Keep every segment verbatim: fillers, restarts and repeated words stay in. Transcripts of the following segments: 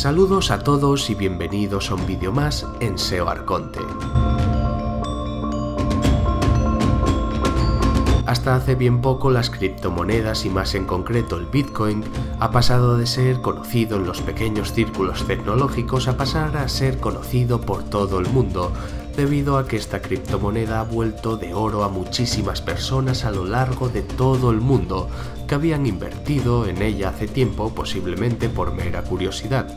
Saludos a todos y bienvenidos a un vídeo más en S E O Arconte. Hasta hace bien poco las criptomonedas y más en concreto el Bitcoin ha pasado de ser conocido en los pequeños círculos tecnológicos a pasar a ser conocido por todo el mundo, debido a que esta criptomoneda ha vuelto de oro a muchísimas personas a lo largo de todo el mundo que habían invertido en ella hace tiempo, posiblemente por mera curiosidad.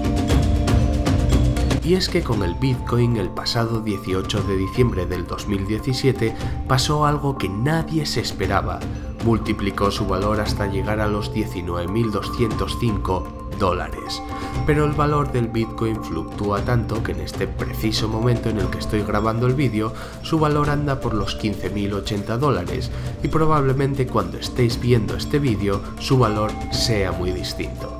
Y es que con el Bitcoin el pasado dieciocho de diciembre del dos mil diecisiete pasó algo que nadie se esperaba. Multiplicó su valor hasta llegar a los diecinueve mil doscientos cinco dólares. Pero el valor del Bitcoin fluctúa tanto que en este preciso momento en el que estoy grabando el vídeo, su valor anda por los quince mil ochenta dólares y probablemente cuando estéis viendo este vídeo su valor sea muy distinto.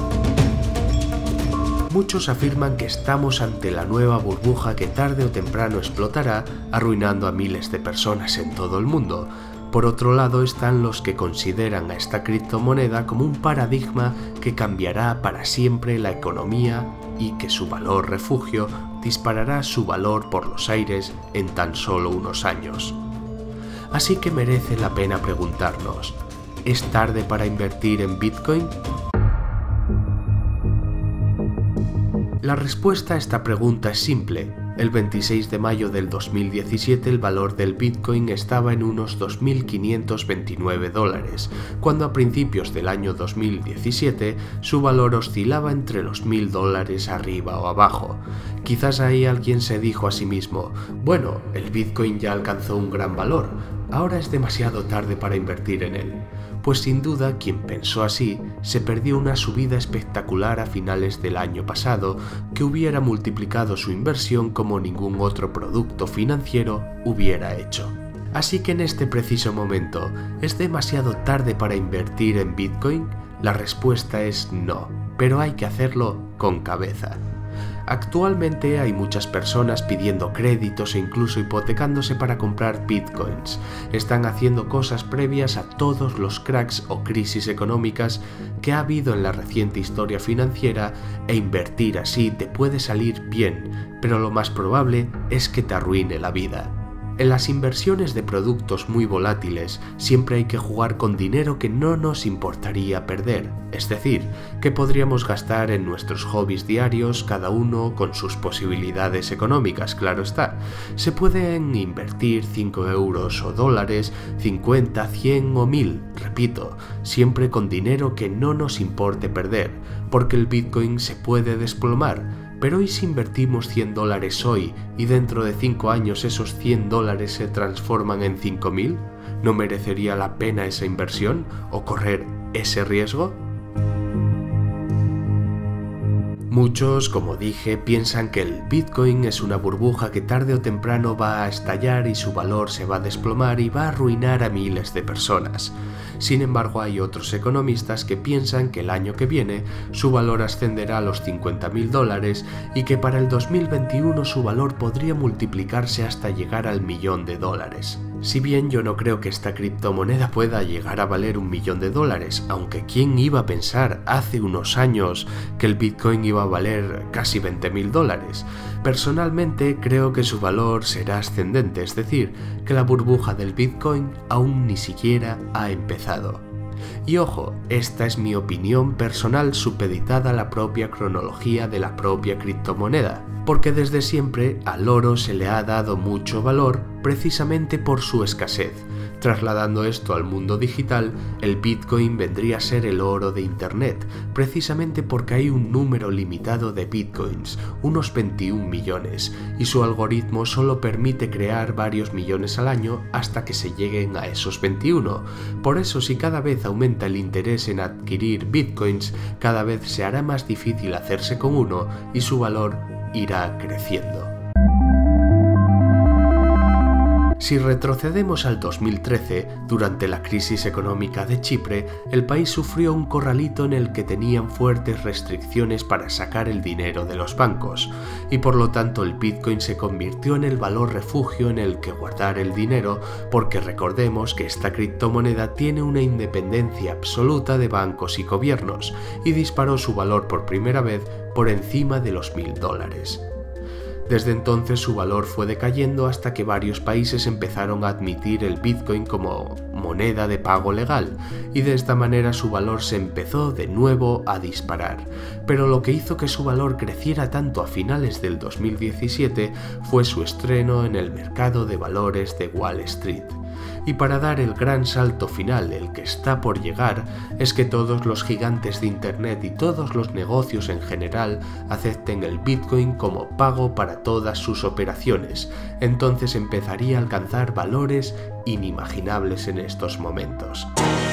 Muchos afirman que estamos ante la nueva burbuja que tarde o temprano explotará, arruinando a miles de personas en todo el mundo. Por otro lado están los que consideran a esta criptomoneda como un paradigma que cambiará para siempre la economía y que su valor refugio disparará su valor por los aires en tan solo unos años. Así que merece la pena preguntarnos, ¿es tarde para invertir en Bitcoin? La respuesta a esta pregunta es simple. El veintiséis de mayo del dos mil diecisiete el valor del Bitcoin estaba en unos dos mil quinientos veintinueve dólares, cuando a principios del año dos mil diecisiete su valor oscilaba entre los mil dólares arriba o abajo. Quizás ahí alguien se dijo a sí mismo, bueno, el Bitcoin ya alcanzó un gran valor, ahora es demasiado tarde para invertir en él. Pues sin duda quien pensó así se perdió una subida espectacular a finales del año pasado que hubiera multiplicado su inversión como ningún otro producto financiero hubiera hecho. Así que en este preciso momento, ¿es demasiado tarde para invertir en Bitcoin? La respuesta es no, pero hay que hacerlo con cabeza. Actualmente hay muchas personas pidiendo créditos e incluso hipotecándose para comprar bitcoins. Están haciendo cosas previas a todos los cracks o crisis económicas que ha habido en la reciente historia financiera e invertir así te puede salir bien, pero lo más probable es que te arruine la vida. En las inversiones de productos muy volátiles siempre hay que jugar con dinero que no nos importaría perder, es decir, que podríamos gastar en nuestros hobbies diarios, cada uno con sus posibilidades económicas, claro está. Se pueden invertir cinco euros o dólares, cincuenta, cien o mil, repito, siempre con dinero que no nos importe perder, porque el Bitcoin se puede desplomar. Pero ¿y si invertimos cien dólares hoy y dentro de cinco años esos cien dólares se transforman en cinco mil? ¿No merecería la pena esa inversión o correr ese riesgo? Muchos, como dije, piensan que el Bitcoin es una burbuja que tarde o temprano va a estallar y su valor se va a desplomar y va a arruinar a miles de personas. Sin embargo, hay otros economistas que piensan que el año que viene su valor ascenderá a los cincuenta mil dólares y que para el dos mil veintiuno su valor podría multiplicarse hasta llegar al millón de dólares. Si bien yo no creo que esta criptomoneda pueda llegar a valer un millón de dólares, aunque ¿quién iba a pensar hace unos años que el Bitcoin iba a valer casi veinte mil dólares? Personalmente creo que su valor será ascendente, es decir, que la burbuja del Bitcoin aún ni siquiera ha empezado. Y ojo, esta es mi opinión personal supeditada a la propia cronología de la propia criptomoneda, porque desde siempre al oro se le ha dado mucho valor precisamente por su escasez. Trasladando esto al mundo digital, el Bitcoin vendría a ser el oro de Internet, precisamente porque hay un número limitado de Bitcoins, unos veintiún millones, y su algoritmo solo permite crear varios millones al año hasta que se lleguen a esos veintiuno. Por eso, si cada vez aumenta el interés en adquirir Bitcoins, cada vez se hará más difícil hacerse con uno y su valor irá creciendo. Si retrocedemos al dos mil trece, durante la crisis económica de Chipre, el país sufrió un corralito en el que tenían fuertes restricciones para sacar el dinero de los bancos, y por lo tanto el Bitcoin se convirtió en el valor refugio en el que guardar el dinero, porque recordemos que esta criptomoneda tiene una independencia absoluta de bancos y gobiernos, y disparó su valor por primera vez por encima de los mil dólares. Desde entonces su valor fue decayendo hasta que varios países empezaron a admitir el Bitcoin como moneda de pago legal, y de esta manera su valor se empezó de nuevo a disparar. Pero lo que hizo que su valor creciera tanto a finales del dos mil diecisiete fue su estreno en el mercado de valores de Wall Street. Y para dar el gran salto final, el que está por llegar, es que todos los gigantes de Internet y todos los negocios en general acepten el Bitcoin como pago para todas sus operaciones. Entonces empezaría a alcanzar valores inimaginables en estos momentos.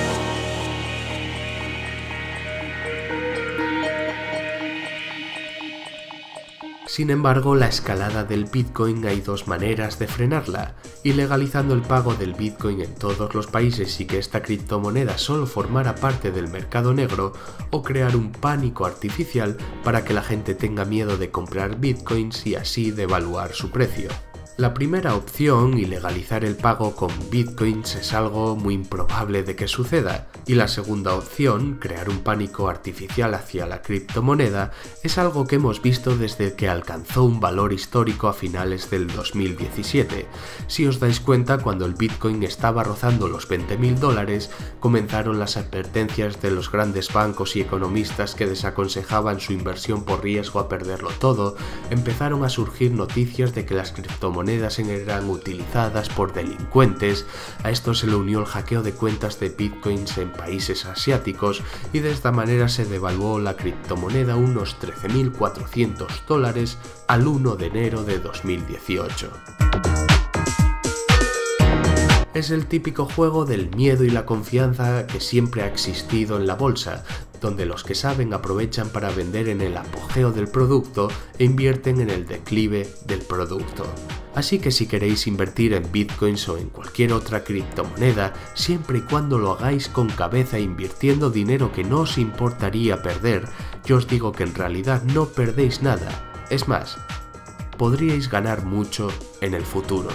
Sin embargo, la escalada del Bitcoin hay dos maneras de frenarla, y legalizando el pago del Bitcoin en todos los países y que esta criptomoneda solo formara parte del mercado negro, o crear un pánico artificial para que la gente tenga miedo de comprar Bitcoins y así devaluar su precio. La primera opción, y legalizar el pago con Bitcoins, es algo muy improbable de que suceda, y la segunda opción, crear un pánico artificial hacia la criptomoneda, es algo que hemos visto desde que alcanzó un valor histórico a finales del dos mil diecisiete. Si os dais cuenta, cuando el Bitcoin estaba rozando los veinte mil dólares, comenzaron las advertencias de los grandes bancos y economistas que desaconsejaban su inversión por riesgo a perderlo todo, empezaron a surgir noticias de que las criptomonedas eran utilizadas por delincuentes. A esto se le unió el hackeo de cuentas de bitcoins en países asiáticos, y de esta manera se devaluó la criptomoneda unos trece mil cuatrocientos dólares al uno de enero de dos mil dieciocho. Es el típico juego del miedo y la confianza que siempre ha existido en la bolsa, donde los que saben aprovechan para vender en el apogeo del producto e invierten en el declive del producto. Así que si queréis invertir en bitcoins o en cualquier otra criptomoneda, siempre y cuando lo hagáis con cabeza invirtiendo dinero que no os importaría perder, yo os digo que en realidad no perdéis nada. Es más, podríais ganar mucho en el futuro.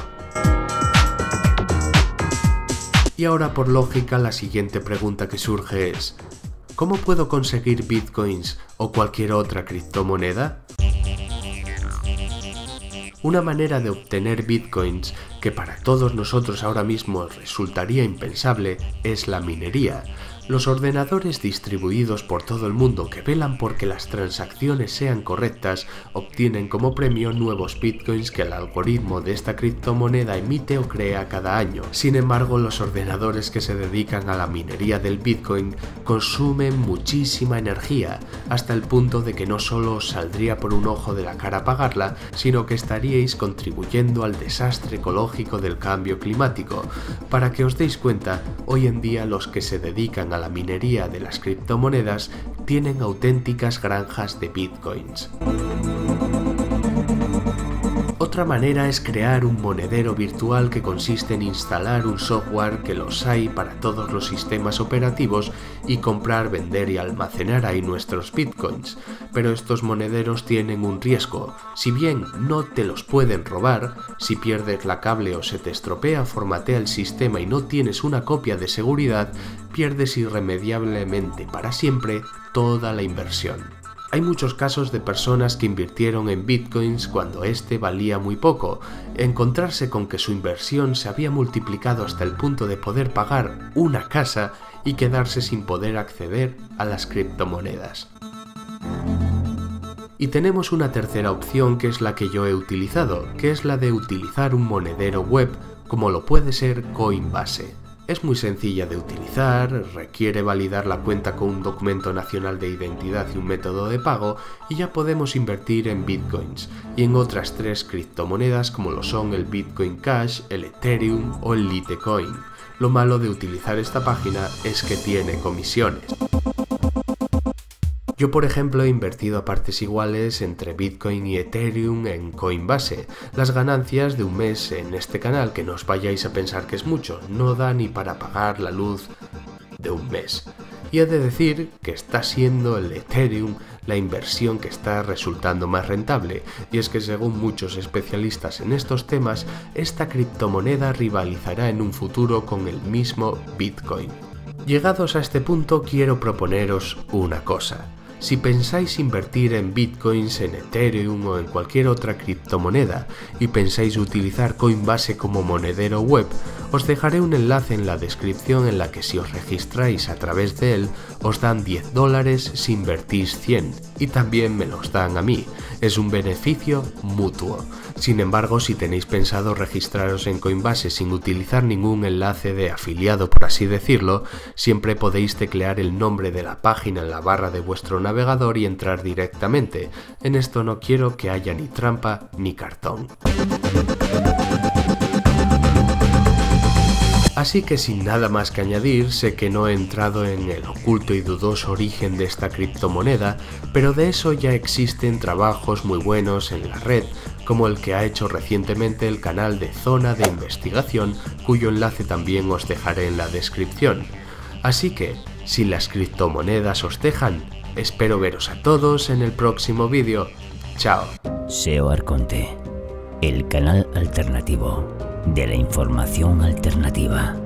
Y ahora, por lógica, la siguiente pregunta que surge es: ¿cómo puedo conseguir bitcoins o cualquier otra criptomoneda? Una manera de obtener bitcoins que para todos nosotros ahora mismo resultaría impensable es la minería. Los ordenadores distribuidos por todo el mundo que velan porque las transacciones sean correctas obtienen como premio nuevos bitcoins que el algoritmo de esta criptomoneda emite o crea cada año. Sin embargo, los ordenadores que se dedican a la minería del bitcoin consumen muchísima energía, hasta el punto de que no solo os saldría por un ojo de la cara pagarla, sino que estaríais contribuyendo al desastre ecológico del cambio climático. Para que os deis cuenta, hoy en día los que se dedican a la minería de las criptomonedas tienen auténticas granjas de bitcoins. Otra manera es crear un monedero virtual que consiste en instalar un software, que los hay para todos los sistemas operativos, y comprar, vender y almacenar ahí nuestros bitcoins. Pero estos monederos tienen un riesgo. Si bien no te los pueden robar, si pierdes la cable o se te estropea, formatea el sistema y no tienes una copia de seguridad, pierdes irremediablemente para siempre toda la inversión. Hay muchos casos de personas que invirtieron en bitcoins cuando este valía muy poco, encontrarse con que su inversión se había multiplicado hasta el punto de poder pagar una casa y quedarse sin poder acceder a las criptomonedas. Y tenemos una tercera opción, que es la que yo he utilizado, que es la de utilizar un monedero web como lo puede ser Coinbase. Es muy sencilla de utilizar, requiere validar la cuenta con un documento nacional de identidad y un método de pago, y ya podemos invertir en bitcoins y en otras tres criptomonedas como lo son el Bitcoin Cash, el Ethereum o el Litecoin. Lo malo de utilizar esta página es que tiene comisiones. Yo, por ejemplo, he invertido a partes iguales entre Bitcoin y Ethereum en Coinbase. Las ganancias de un mes en este canal, que no os vayáis a pensar que es mucho, no da ni para pagar la luz de un mes. Y he de decir que está siendo el Ethereum la inversión que está resultando más rentable, y es que según muchos especialistas en estos temas, esta criptomoneda rivalizará en un futuro con el mismo Bitcoin. Llegados a este punto, quiero proponeros una cosa. Si pensáis invertir en Bitcoins, en Ethereum o en cualquier otra criptomoneda y pensáis utilizar Coinbase como monedero web, os dejaré un enlace en la descripción en la que si os registráis a través de él os dan diez dólares si invertís cien, y también me los dan a mí. Es un beneficio mutuo. Sin embargo, si tenéis pensado registraros en Coinbase sin utilizar ningún enlace de afiliado, por así decirlo, siempre podéis teclear el nombre de la página en la barra de vuestro navegador y entrar directamente. En esto no quiero que haya ni trampa ni cartón. Así que sin nada más que añadir, sé que no he entrado en el oculto y dudoso origen de esta criptomoneda, pero de eso ya existen trabajos muy buenos en la red, como el que ha hecho recientemente el canal de Zona de Investigación, cuyo enlace también os dejaré en la descripción. Así que, si las criptomonedas os dejan, espero veros a todos en el próximo vídeo. Chao. S E O Arconte, el canal alternativo de la información alternativa.